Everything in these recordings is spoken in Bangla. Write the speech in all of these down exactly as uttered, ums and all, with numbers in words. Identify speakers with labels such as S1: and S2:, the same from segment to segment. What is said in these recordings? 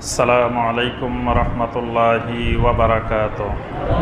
S1: আসসালামু আলাইকুম রহমতুল্লাহি ওয়া বারাকাতুহু।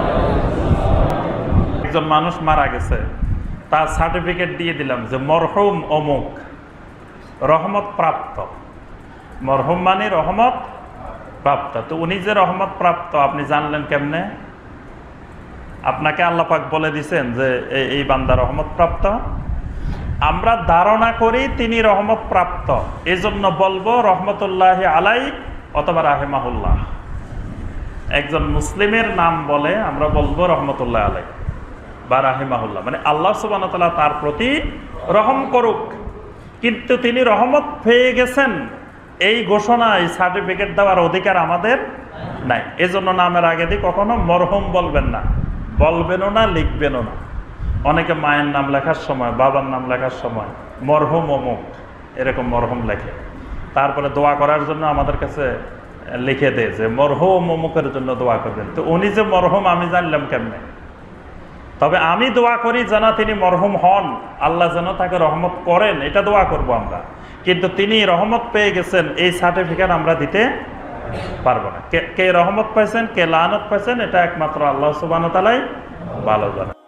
S1: একজন মানুষ মারা গেছে, তার সার্টিফিকেট দিয়ে দিলাম যে মরহুম অমুক রহমত প্রাপ্ত। মরহুম মানে রহমত প্রাপ্ত। তো উনি যে রহমত প্রাপ্ত আপনি জানলেন কেমনে? আপনাকে আল্লাহ পাক বলে দিছেন যে এই বান্দা রহমত প্রাপ্ত। আমরা ধারণা করি তিনি রহমত প্রাপ্ত, এজন্য বলবো রহমতুল্লাহি আলাই অথবা রাহিমাহুল্লাহ। একজন মুসলিমের নাম বলে আমরা বলবো রহমতুল্লাহ আলাই বা রাহিমাহুল্লাহ, মানে আল্লাহ সুবহানাহু ওয়া তাআলা তার প্রতি রহম করুক। কিন্তু তিনি রহমত পেয়ে গেছেন এই ঘোষণা, এই সার্টিফিকেট দেওয়ার অধিকার আমাদের নাই। এজন্য নামের আগে দিয়ে কখনো মরহুম বলবেন না, বলবেনও না, লিখবেনও না। অনেকে মায়ের নাম লেখার সময়, বাবার নাম লেখার সময় মরহুম অমুক এরকম মরহুম লেখে, তারপরে দোয়া করার জন্য আমাদের কাছে লিখে দেয় যে মরহুম অমুকের জন্য দোয়া করবেন। তো উনি যে মরহুম আমি জানলাম কেমনে? তবে আমি দোয়া করি যেন তিনি মরহুম হন, আল্লাহ যেন তাকে রহমত করেন, এটা দোয়া করব আমরা। কিন্তু তিনি রহমত পেয়ে গেছেন এই সার্টিফিকেট আমরা দিতে পারবো না। কে কে রহমত পাইছেন, কে লানত পাইছেন, এটা একমাত্র আল্লাহ সুবহানাহু ওয়া তাআলাই ভালো জানেন।